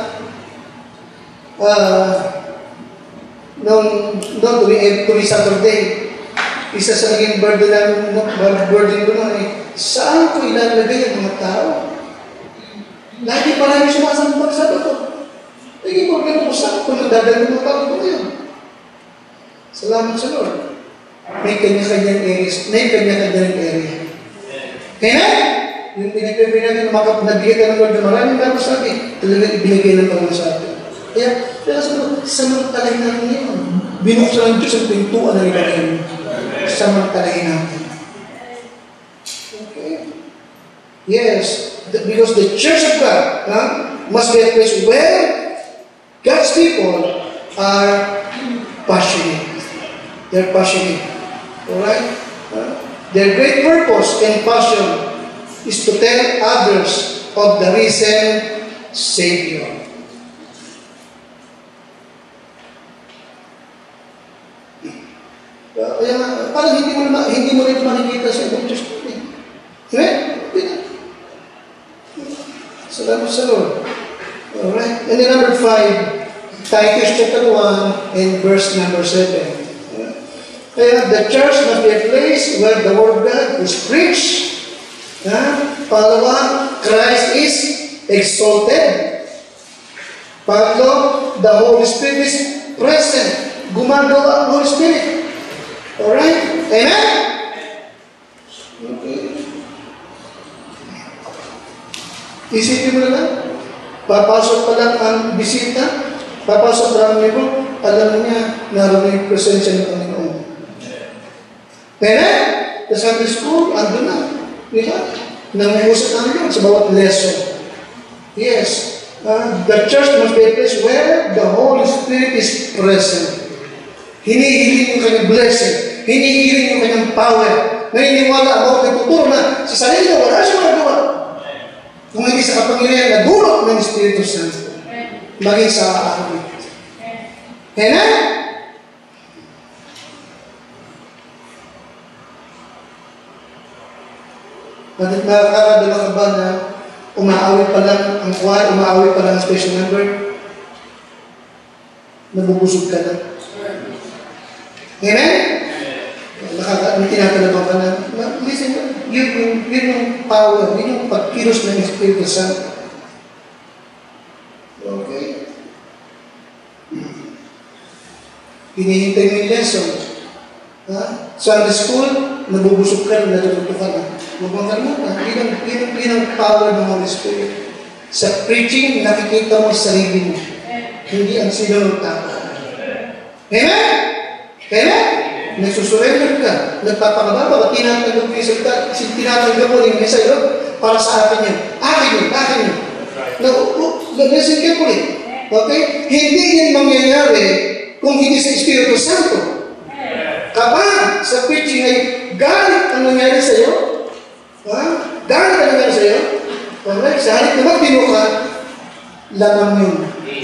Speaker 1: noong tuwing Saturday, isa sa naging burden ko nun saan ko ilalagay ang mga tao? Lagi pa rin sumasambag sa ito. Naging problema ko saan kung nagdadali mga tao ko ngayon. Salamat sa Lord. May kanya-kanyang areas. May kanya-kanyang area. Kaya yung pinipipin natin na nabigay ka ng Lord na maraming bago sa atin, talagang ibinigay ng Panginoon sa atin. Kaya samantalahin natin yun. Binuksan ng Diyos ang pintuan ng ilalim. Samantalahin natin. Okay? Yes, because the church of God must be a place where God's people are passionate. They're passionate. Alright? Their great purpose and passion is to tell others of the risen Savior. Kaya parang hindi mo rin makikita sa ibang Diyos. Amen? Salamat sa Lord. Alright. And then number 5, Titus chapter 1 and verse number 7. Kaya the church must be a place where the Word of God is preached. Pangalawa, Christ is exalted. Pangatlo, the Holy Spirit is present. Gumagawa ang Holy Spirit. Alright? Amen? Okay. Isipin mo na lang, papasok pa lang ang bisita, papasok pa lang ang libro, alam mo niya, naroon yung presensya ng Panginoon. Amen? Sa Sunday school, ando na. Di ba? Nanguusap namin yun sa bawat lesson. Yes. The church must be a place where the Holy Spirit is present. Hinihiling yung kanyang blessing. Hinihiling yung kanyang power. Naniniwala ako, nagtuturo na sa sarili na wala siya magawa. Kung hindi sa kapangyarihan na dulot ng Espiritu Santo. Maging sa akin. Amen? Nakakadala ka ba na umaawit pa lang ang choir, umaawit pa lang ang special number? Nabubusog ka na. Amen? Tinatanong ka na, listen, yun yung power, yun yung pagkilos ng Espiritu Santo. Okay? Hinihintay mo yung lesson. Sunday school, nabubusog ka na, natututo ka na. Huwag mong kalimutan, yun ang power ng Holy Spirit. Sa preaching, nakikita mo sa sarili mo. Hindi ang sinunod tao. Amen? Amen? Nagsusurrender ka, nagpapakababa, tinatanggap mo yung salita, tinatanggap mo yung message, para sa akin yun. Akin yun. Listen carefully. Okay? Hindi yun mangyayari kung hindi sa Espiritu Santo. Kapag sa preaching ay galit ang nangyari sa iyo, galit ang nangyari sa iyo, alright, sa halip na magtino ka, lamang yun.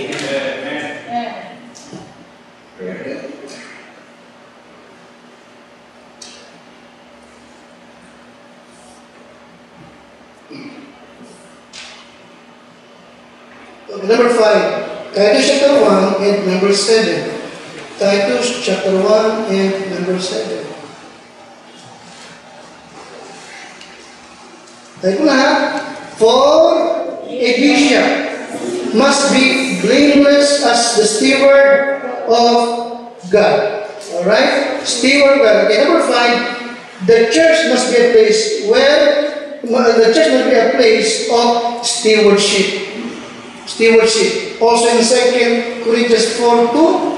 Speaker 1: Number 5, Titus chapter 1 and number 7. Titus chapter 1 and number 7. Tayo ko lahat. For Ecclesia must be blameless as the steward of God. Alright? Steward of God. Okay, number 5, the church must be a place of stewardship. Stewardship. Also in 2 Corinthians 4:2.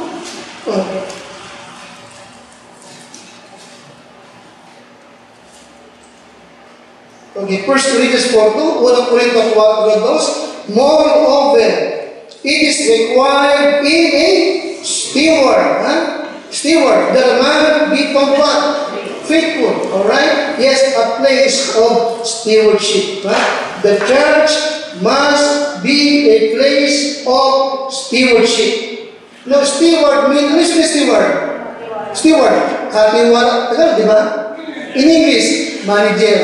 Speaker 1: Okay, 1 Corinthians 4:2. 1 Corinthians 4:2. Moreover, it is required in a steward. Steward, that a man be found what? Faithful. Alright? Yes, a place of stewardship. The church must be a place of stewardship. No, steward means, ano is steward? Steward. Katiwala. Tagal, di ba? In English, manager.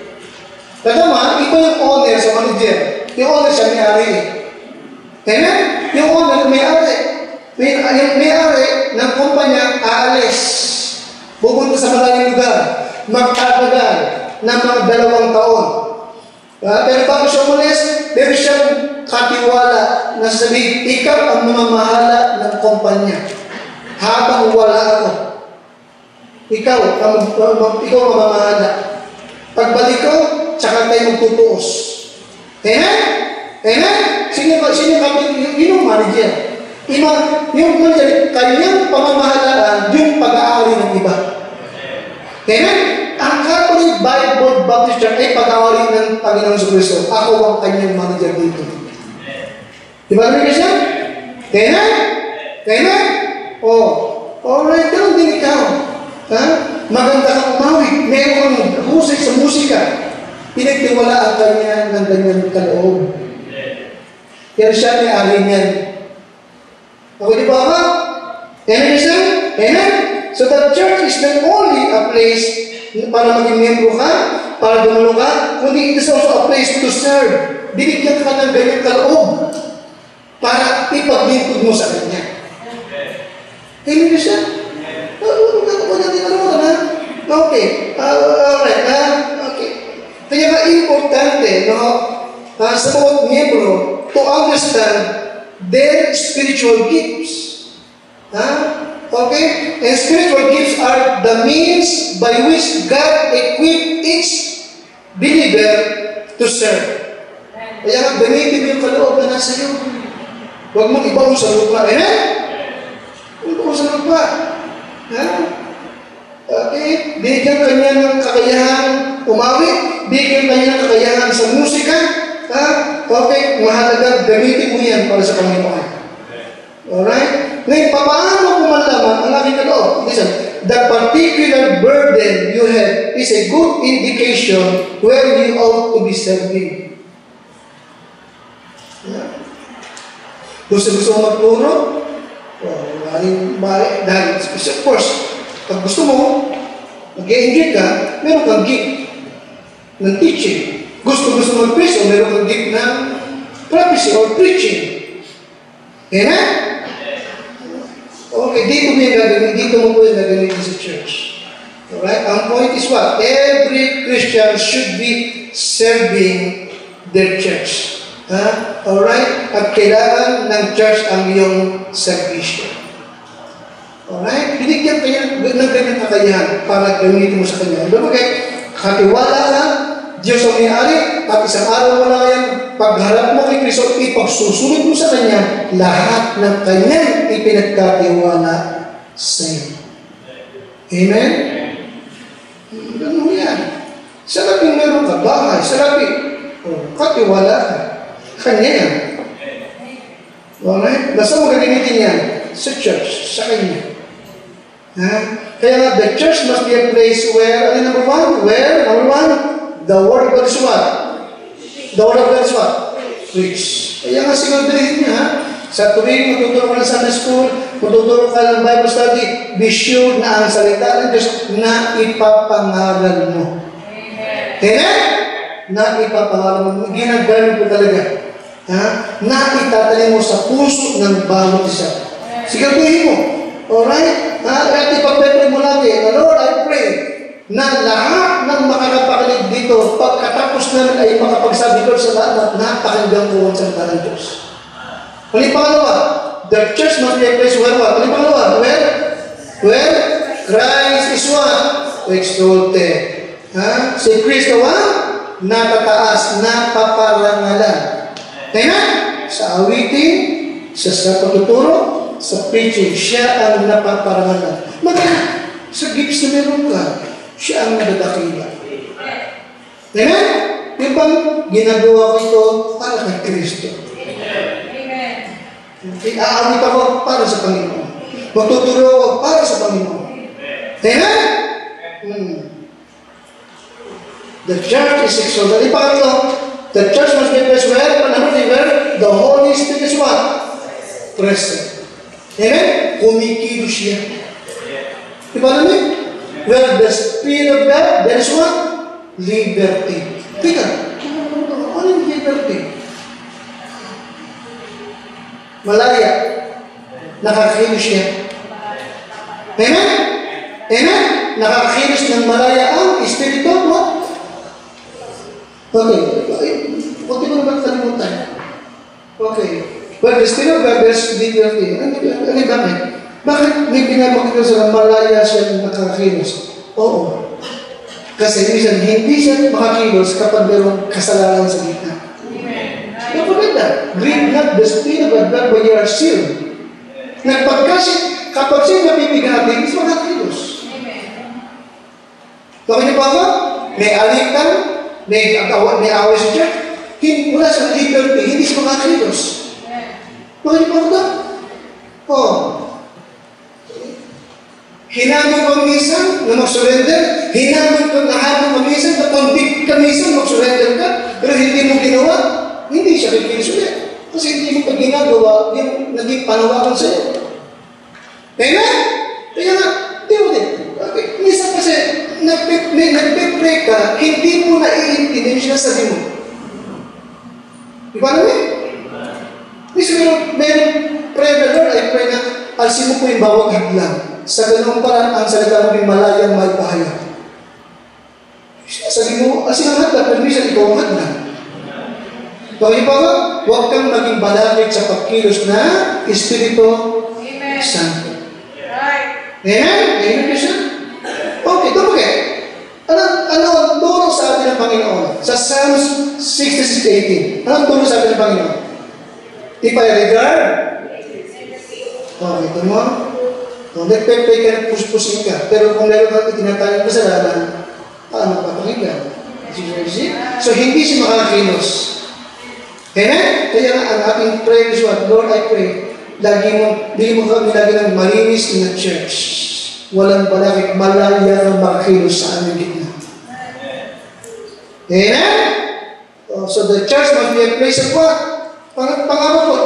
Speaker 1: Tama, ito yung owner sa manager. Yung owner siya may-ari. Amen? Yung owner may-ari. Yung may-ari ng kumpanya aalis. Pupunta sa malaking lugar. Magtatagal ng mga 2 taon. Pero bago siya umalis, meron siyang katiwala na sabihin, ikaw ang mamamahala ng kumpanya habang wala ako. Ikaw ang mamamahala. Pagbalik ko, tsaka tayo magtutuos. Amen? Amen? Sino yung manager? Yung manager, kanyang pamamahalaan, yung pag-aari ng iba. Amen? Ang Catholic Bible Baptist Church ay pag-aari ng Panginoon sa Kristo. Ako ang kanyang manager dito. Di ba namin siya? Amen? Amen? Alright, ganun din ikaw. Maganda kang umawit. Meron kang husay sa musika. Pinagtiwalaan kanya ng kanyang kaloob. Kaya siya may ari niyan. Ako di ba ba? Amen siya? Amen? So the church is not only a place para maging membro ka, para dumalo ka, kundi it is also a place to serve. Binigyan ka ng ganyang kaloob para ipaglingkod mo sa kanya. Amen siya? Huwag natin kalimutan, ha? Okay. Alright, ha? Okay. Kaya nga importante, no? Sa bawat miyembro, to understand their spiritual gifts. Ha? Okay? And spiritual gifts are the means by which God equipped each believer to serve. Kaya nga, gamitin mo yung kaloob na nasa iyo. Huwag mong ibaon sa lupa. Amen? Ibaon sa lupa. Ha? Okay? Bigyan kanya ng kakayahan umawit. Bigyan kanya ng kakayahan sa musika. Ha? Okay? Mahalaga, gamitin mo yan para sa Panginoon. Alright? Ngayon, paano ko malaman ang aking kaloob? Listen, the particular burden you have is a good indication where you ought to be serving. Yeah. Gusto mo magturo? Dahil, of course, pag gusto mo, mag-i-engage ka, meron kang gift ng teaching. Gusto mag-preach, o meron kang gift ng prophecy or preaching. Amen? Okay, dito mo po yung gagawin sa church. Alright? Ang point is what? Every Christian should be serving their church. Alright? At kailangan ng church ang iyong servisyo. Alright? Binigyan kayo ng kanyang kakayahan para gamitin mo sa kanya. Okay? Katiwala lang, Diyos ang may-ari, at isang araw mo na kayang pagharap mo kay Kristo, ipagsusunod mo sa Kanya lahat ng Kanyang ipinagkatiwala sa iyo. Amen? Ganun yan. Sa labing meron ka bahay, sa labing katiwala ka. Kanya yan. Alright? Basta mo gagamitin yan sa church, sa Kanya. Kaya nga, the church must be a place where, number one? Where? Number one? The Word of God is what? The Word of God is what? Preach. Kaya nga siguraduhin niya, ha? Sa tuwing matuturo ka ng Sunday School, matuturo ka ng Bible study, be sure na ang salita ng Diyos na ipapangaral mo. Amen? Na ipapangaral mo. Ginagaling ko talaga. Ha? Na itatalim mo sa puso ng bawat isa. Siguraduhin mo. Alright? At ipapepre mo lagi. Lord, I pray na lahat ng makakapakinig dito, pagkatapos namin ay makapagsabi ko sa lahat na napakinggan ko ang salita ng Diyos. Ano yung pangalawa? The church must be a place where what? Ano yung pangalawa? Where Christ is what? Exalted. Si Kristo natataas, napaparangalan. Amen? Sa awitin, sa pagtuturo, sa preaching, siya ang napaparangalan. Maganda, sa gifts na meron ka, siya ang nadadakila. Amen? Yung bang ginagawa ko ito para kay Kristo? Aawit ako para sa Panginoon. Magtuturo ako para sa Panginoon. Amen? The church is exalted. Ipangalo, the church must be a place where the Holy Spirit is what? Present. Amen? Kumikilos siya. Ipangalo, where the Spirit of God, there is what? Liberty. Tika, ano yung liberty? Malaya. Nakakakilos siya. Amen? Amen? Nakakakilos ng malaya ang Espiritu mo. Okay. Huwag ko naman kalimutan. Okay. Where the Spirit of God, there is liberty. Ano bakit? Bakit may pinapakita sa malaya siya nakakakilos? Oo. Kasi minsan, hindi siya makakilos kapag mayroong kasalanan sa gitna. Don't forget that. Grieve not the Spirit of God when you are sealed. Kapag siya napipigatin, is makakilos. Bakit niyo pa ba? May alikan, may away sa church, wala siyang liberty, hindi siya makakilos. Bakit niyo pa ba? Hinamon ko minsan na mag-surrender, hinamon ko na habang minsan na convict ka minsan, mag-surrender ka, pero hindi mo ginawa, hindi siya kikilos ulit. Kasi hindi mo pa ginagawa yung naging panawagan sa'yo. Amen? Kaya nga, di mo din. Okay. Minsan kasi, nagpe-pray ka, hindi mo naiintindihan siya sabi mo. Di ba naman? Minsan meron, pray the Lord, I pray na, alsin mo po yung bawang hadlang. Sa ganung paraan, ang salita mo ay malayang may pahayag. Sabi mo, sinangad na, pero minsan ikaw ang hadlan. Kaya pa nga, huwag kang maging balakid sa pagkilos na Espiritu Santo. Amen? Amen ka siya? Okay, dumagay. Ano ang turo sa atin ng Panginoon? Sa Psalms 66:18. Ano ang turo sa atin ng Panginoon? Ipa-regard? Okay, ito mo. Kung nagpe-pray ka, push-pushin ka. Pero kung meron ka itinatayang kasalanan, paano papakinggan? So, hindi siya makakakilos. Amen? Kaya nga, ang ating prayer is what? Lord, I pray, hindi mo kami lagi ng malinis in the church. Walang balakid, malaya ng makakilos sa aming gitna. Amen? So, the church must be a place of what? Pang-apat po.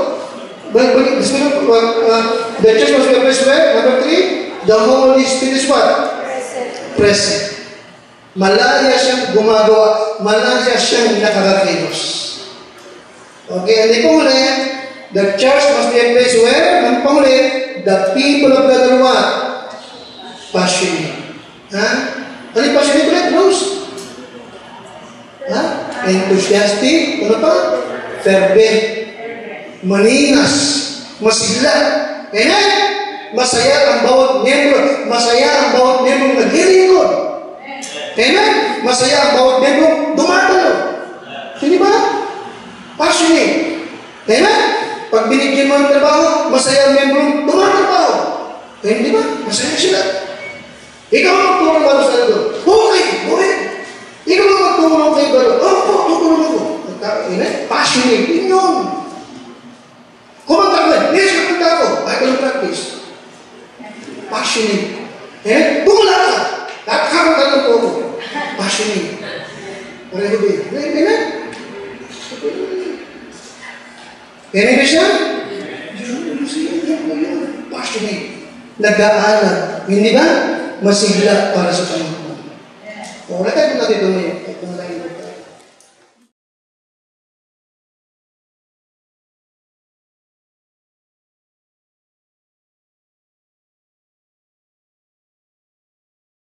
Speaker 1: The church must be a place where? Number 3, the Holy Spirit is what? Present. Malaya siyang gumagawa. Malaya siyang nakakakilos. Okay, and ipanguli, the church must be a place where, ang panguli, the people of God are what? Passionate. Ha? Ano yung passionate ulit? Rose? Ha? Enthusiastic? Ano pa? Fervent. Maninas. Masigla. Amen? Masaya ang bawat miyembro. Masaya ang bawat miyembro naglilingkod. Amen? Masaya ang bawat miyembro dumatalo. Hindi ba? Passionate. Amen? Pag binigyan mo ng trabaho, masaya ang miyembro dumatrabaho. Hindi ba? Masaya sila. Ikaw ang magtulong ba sa ito? Okay. Ikaw ang magtulong kay Baro. Opo, tutulong ako. Amen? Passionate. Yun yun. Kumanta ko. Yes, kumanta ako. I can practice. Passionate. Eh? Tumula ka. Nakakaroon ka ng todo. Passionate. Pareho din. Amen? Amen ba siya? Passionate. Nag-aaral. Hindi ba? Masigla para sa Panginoon. O, nakita natin ito ngayon. Ito na lang ito.